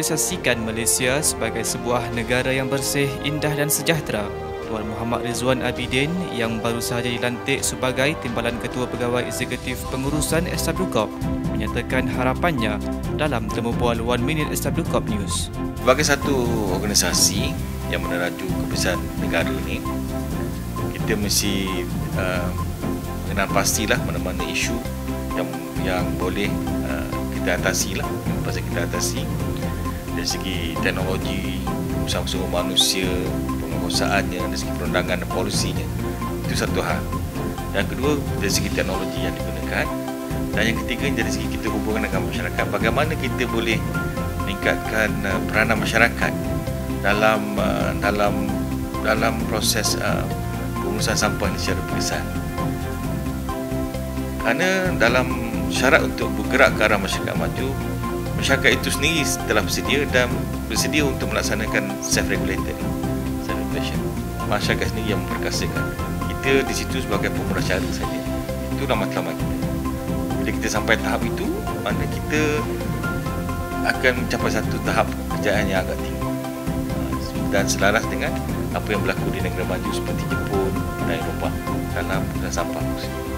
memvisualisasikan Malaysia sebagai sebuah negara yang bersih, indah dan sejahtera. Tuan Muhammad Rizwan Abidin yang baru sahaja dilantik sebagai Timbalan Ketua Pegawai Eksekutif Pengurusan SWCOP menyatakan harapannya dalam temu bual 1 Minute SWCOP News. Sebagai satu organisasi yang meneraju kebesaran negara ini, kita mesti mengenal pastilah mana-mana isu yang boleh kita atasi lah, yang pasti kita atasi dari segi teknologi, usaha-usaha manusia, penguasaannya, dari segi perundangan dan polisinya. Itu satu hal. Yang kedua, dari segi teknologi yang digunakan. Dan yang ketiga, dari segi kita hubungan dengan masyarakat. Bagaimana kita boleh meningkatkan peranan masyarakat dalam proses pengurusan sampah ini secara berkesan. Kerana dalam syarat untuk bergerak ke arah masyarakat maju, masyarakat itu sendiri telah bersedia untuk melaksanakan self-regulation. Masyarakat sendiri yang memperkasakan. Kita di situ sebagai pemurah cara saja. Itulah matlamat kita. Bila kita sampai tahap itu, mana kita akan mencapai satu tahap kejayaan yang agak tinggi dan selaras dengan apa yang berlaku di negara maju seperti Jepun dan Eropah dalam pengurusan sampah.